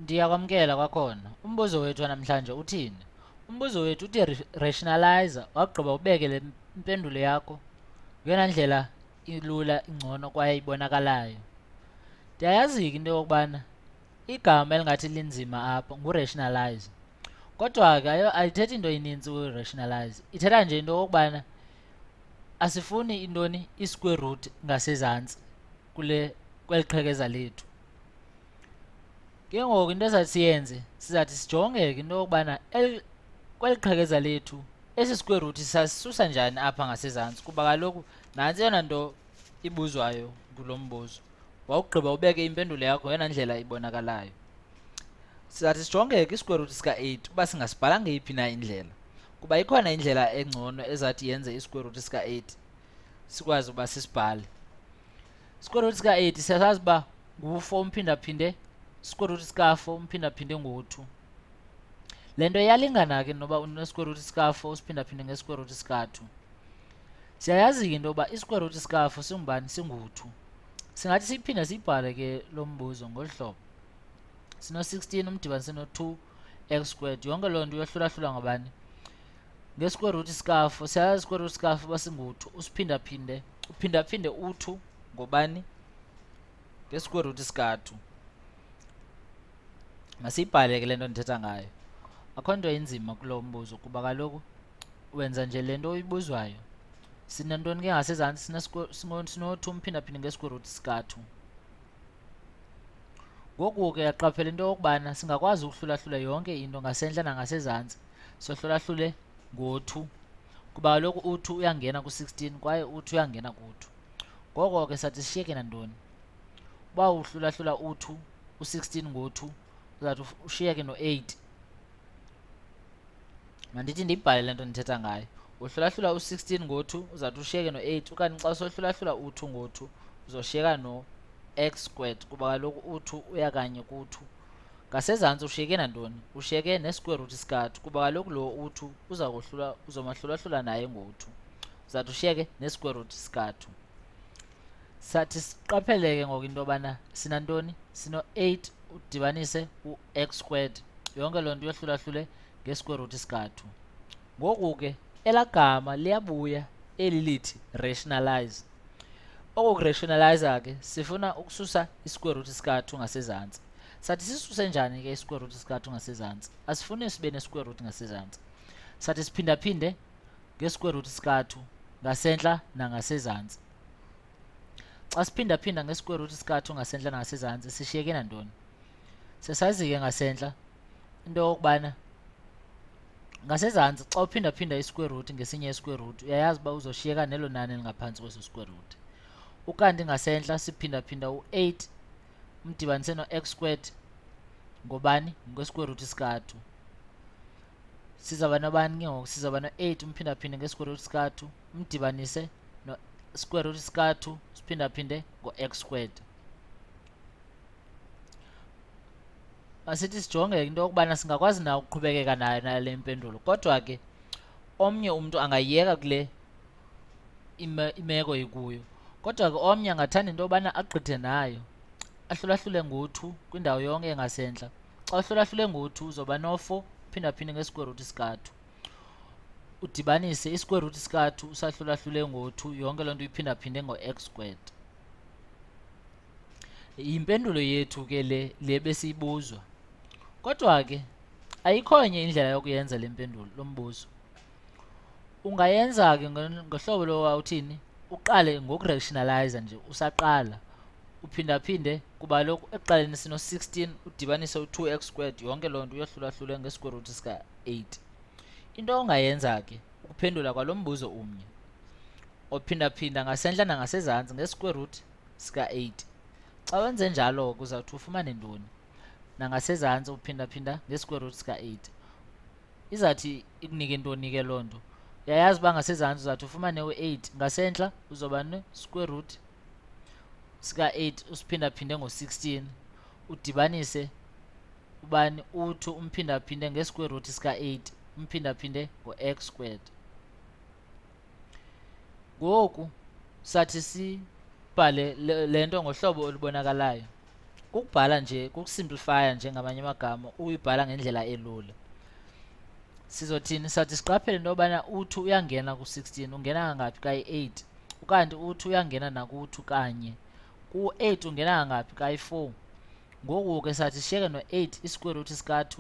Ndiyakwamkela kwakhona. Umbuzo wethu namhlanje uthini? Umbuzo wethu uthi rationalizer wagqiba ubeke le impendulo yakho ngeyona ndlela ilula ingcono kwaye ibonakalayo. Ndiyayazi ke into yokubana igama elingathi linzima apha ngu-rationalize, kodwa ke ayithethi into eninzi u-rationalize. Ithetha nje into yokubana asifuni intoni i-square root ngasezantsi kweli qhekeza lethu. Ke ngoku into ezathi siyenze sizathi sijonge ke into yokubana kweli qhekeza lethu esi square root sasisusa njani apha ngasezantsi, kuba kaloku nantsi eyona nto ibuzwayo kulo mbuzo. Wawugqiba ubeke impendulo yakho ngeyona ndlela ibonakalayo. Sizathi sijonge ke i-square root sika-8 uba singasibhala ngeyiphi na indlela, kuba ikhona indlela engcono ezathi yenze i-square root sika-8 sikwazi uba sisibhale. Square root sika-8 siyasazi uba ngu-4 umphindaphinde square root sika-4 umphindaphinde ngo-2. Le nto iyalingana ke noba une-square root sika-4 usiphindaphinde nge-square root sika-2. Siyayazi ke into yoba i-square root sika-4 singubani? Singu-2. Singathi siyiphinde siyibhale ke lo mbuzo ngolu hlobo. Sino-16 umdibanise no-2 x squared. Yonke loo nto uyohlulahlula ngabani? Nge-square root sika-4. Siyayazi square root sika-4 uba singu-2 usiphindaphinde uphindaphinde u-2 ngobani? Nge-square root sika-2. Masiyibhale ke le nto ndithetha ngayo. Akho nto inzima kulo mbuzo kuba kaloku wenza nje le nto uyibuzwayo. Sinentoni ke ngasezantsi? Sino-2 umphindaphinde nge-square root sika-2. Ngoku ke yaqaphela into yokubana singakwazi ukuhlulahlula yonke into ngasentla nangasezantsi. Sohlulahlule ngo-2 kuba kaloku u-2 uyangena ku-16 kwaye u-2 uyangena ku-2. Ngoko ke sathi sishiyeke nantoni? Uba uhlulahlula u-2 u-16 ngo-2 uzawuthi ushiyeke no-8. Mandithi ndiyibhale le nto ndithetha ngayo. Uhlulahlula u-16 ngo-2 uzawuthi ushiyeke no-8, okanye xa usohlulahlula u-2 ngo-2 uzoshiyeka no-x squared kuba kaloku u-2 uya kanye ku-2. Ngasezantsi ushiyeke nantoni? Ushiyeke ne-square root sika-2 kuba kaloku lo u-2 uzomahlulahlula naye ngo-2. Uzawuthi ushiyeke ne-square root sika-2. Sathi siqaphele ke ngoku into yobana sinantoni? Sino-8 udibanise u-x squared. Yonke loo nto uyohlulahlule nge-square root sika-2. Ngoku ke elaa gama liyabuya eli lithi rationalize. Oku kurationalize ke sifuna ukususa i-square root sika-2 ngasezantsi. Sathi sisuse njani ke i-square root sika-2 ngasezantsi? Asifuni sibe ne-square root ngasezantsi. Sathi siphindaphinde nge-square root sika-2 ngasentla nangasezantsi. Xa siphindaphinda nge-square root sika-2 ngasentla nangasezantsi sishiyeke nantoni? Sesazi ke ngasentla into yokubana ngasezantsi xa uphindaphinda i-square root ngesinye i-square root uyayazi uba uzoshiyeka nelo nani elingaphantsi kweso square root. Ukanti ngasentla siphindaphinda u-8 umdibanise no-x squared ngobani? Nge-square root sika-2. Sizawuba nobani ke ngoku? Sizawuba no-8 umphindaphinde nge-square root sika-2 umdibanise no-square root sika-2 siphindaphinde ngo-x squared. Masithi sijonge into yokubana singakwazi na ukuqhubekeka nayo nale mpendulo, kodwa ke omnye umntu angayiyeka kule imeko ikuyo, kodwa ke omnye angathanda into yobana agqithe nayo ahlulahlule ngo-2 kwindawo yonke engasentla. Xa uhlulahlule ngo-2 uzoba no-4 uphindaphinde nge-square root sika-2 udibanise i-square root sika-2 usahlulahlule ngo-2 yonke loo nto uyiphindaphinde ngo-x squared. Yimpendulo yethu ke le besiyibuzwa, kodwa ke ayikho enye indlela yokuyenza le mpendulo lo mbuzo. Ungayenza ke ngohlobo lo wawuthini, uqale ngokurationalize nje usaqala uphindaphinde kuba kaloku ekuqaleni sino-16 udibanise u-2x squared yonke loo nto uyohlulahlule nge-square root sika-8. Into ongayenza ke ukuphendula kwalo mbuzo umnye ophindaphinda ngasentla nangasezantsi nge-square root sika-8. Xa wenze njalo ke uzawuthi ufumane ntoni? Nangasezantsi uphindaphinda nge-square root sika-8 izawuthi ikunike ntoni ke loo nto? Uyayazi uba ngasezantsi uzawuthi ufumane u-8, ngasentla uzoba ne-square root sika-8 usiphindaphinde ngo-16 udibanise ubani? U-2 umphindaphinde nge-square root sika-8 umphindaphinde ngo-x squared. Ngoku sathi sibhale le nto ngohlobo olubonakalayo. kukubhala nje, kukusimplifya nje ngamanye amagama, uyibhala ngendlela elula. Sizothini? Sathi siqaphele into yobana u2 uyangena ku16, ungena ngaphi kayi-8, ukanti u2 uyangena naku2 kanye, ku-8 ungena ngaphi kayi-4. Ngoku ke sathi sishiyeke no-8 i-square root sika-2,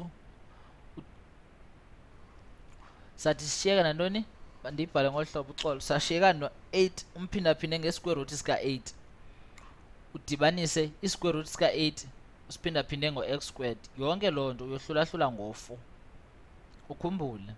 sathi sishiyeke nantoni? Mandiyibhale ngolu hlobo uxolo. Sashiyeka no-8 umphindaphinde nge-square root sika-8, udibanise i-square root sika-8 usiphindaphinde ngo-x squared. Yonke loo nto uyohlulahlula ngo-4, ukhumbule.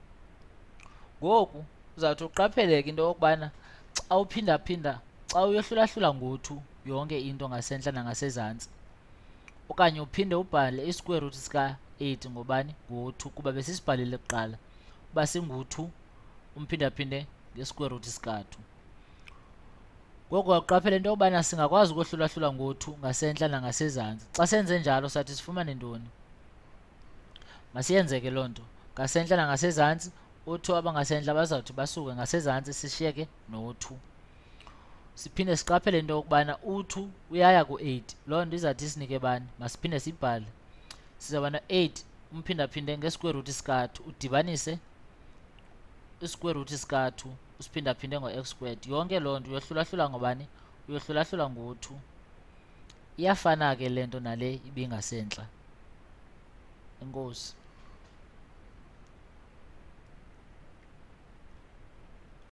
Ngoku uzawuthi uqapheleke into yokubana xa uphindaphinda, xa uyohlulahlula ngo-2 yonke into ngasentla nangasezantsi, okanye uphinde ubhale i-square root sika-8 ngobani? Ngo-2, kuba besisibhalile kuqala uba singu-2 umphindaphinde nge-square root sika-2. Ngoku uqaphele into yokubana singakwazi ukohlulahlula ngo-2 ngasentla nangasezantsi. Xa senze njalo sathi sifumane ntoni? Masiyenze ke loo nto. Ngasentla nangasezantsi, u2 abangasentla bazawuthi basuke ngasezantsi, sishiyeke no2. Siphinde siqaphele into yokubana u2 uyaya ku8. Loo nto izawuthi isinike bani? Masiphinde siyibhale. Sizawuba no-8 umphindaphinde nge-square root sika-2, udibanise i-square root sika-2 usiphindaphinde ngo-x squared. Yonke loo nto uyohlulahlula ngobani? Uyohlulahlula ngo-2. Iyafana ke le nto nale ibingasentla. Enkosi.